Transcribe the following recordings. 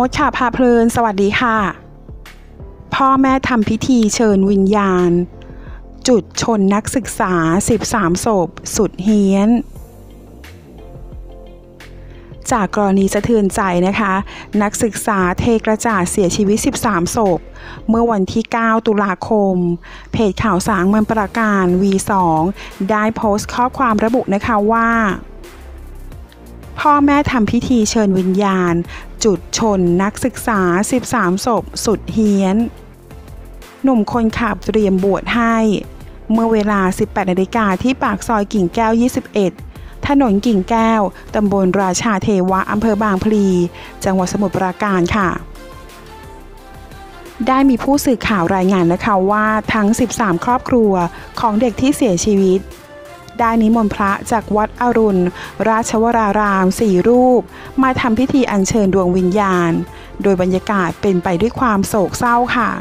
ดข่าวพาเพลินสวัสดีค่ะพ่อแม่ทำพิธีเชิญวิญญาณจุดชนนักศึกษา13ศพสุดเฮี้ยนจากกรณีสะเทือนใจนะคะนักศึกษาเทกระจาดเสียชีวิต13ศพเมื่อวันที่9ตุลาคมเพจข่าวสารเมืองปราการ V2 ได้โพสต์ข้อความระบุนะคะว่าพ่อแม่ทำพิธีเชิญวิญญาณจุดชนนักศึกษา13ศพสุดเฮี้ยนหนุ่มคนขับเตรียมบวชให้เมื่อเวลา 18 นาฬิกาที่ปากซอยกิ่งแก้ว 21 ถนนกิ่งแก้วตำบลราชาเทวะอำเภอบางพลีจังหวัดสมุทรปราการค่ะได้มีผู้สื่อข่าวรายงานนะคะว่าทั้ง13ครอบครัวของเด็กที่เสียชีวิตได้นิมนต์พระจากวัดอรุณราชวราราม4รูปมาทำพิธีอัญเชิญดวงวิญญาณโดยบรรยากาศเป็นไปด้วยความโศกเศร้าค่ะ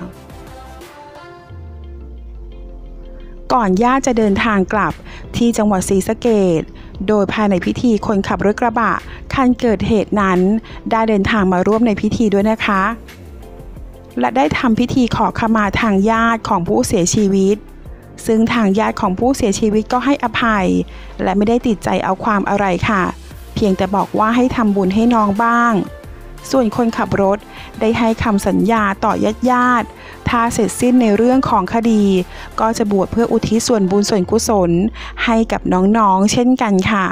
ก่อนญาติจะเดินทางกลับที่จังหวัดศรีสะเกษโดยภายในพิธีคนขับรถกระบะคันเกิดเหตุนั้นได้เดินทางมาร่วมในพิธีด้วยนะคะและได้ทำพิธีขอขมาทางญาติของผู้เสียชีวิตซึ่งทางญาติของผู้เสียชีวิตก็ให้อภัยและไม่ได้ติดใจเอาความอะไรค่ะเพียงแต่บอกว่าให้ทำบุญให้น้องบ้างส่วนคนขับรถได้ให้คำสัญญาต่อญาติถ้าเสร็จสิ้นในเรื่องของคดีก็จะบวชเพื่ออุทิศส่วนบุญส่วนกุศลให้กับน้องๆเช่นกันค่ะ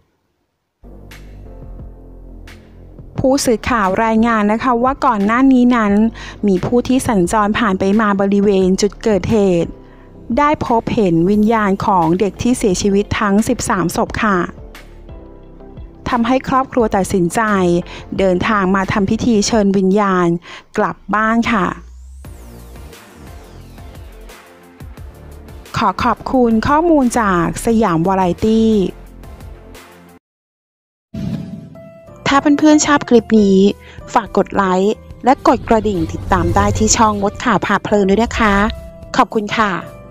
ผู้สื่อข่าวรายงานนะคะว่าก่อนหน้านี้นั้นมีผู้ที่สัญจรผ่านไปมาบริเวณจุดเกิดเหตุได้พบเห็นวิญญาณของเด็กที่เสียชีวิตทั้ง13ศพค่ะทำให้ครอบครัวตัดสินใจเดินทางมาทำพิธีเชิญวิญญาณกลับบ้านค่ะขอขอบคุณข้อมูลจากสยามวาไรตี้ถ้าเพื่อนๆชอบคลิปนี้ฝากกดไลค์และกดกระดิ่งติดตามได้ที่ช่องมดข่าวพาเพลินด้วยนะคะขอบคุณค่ะ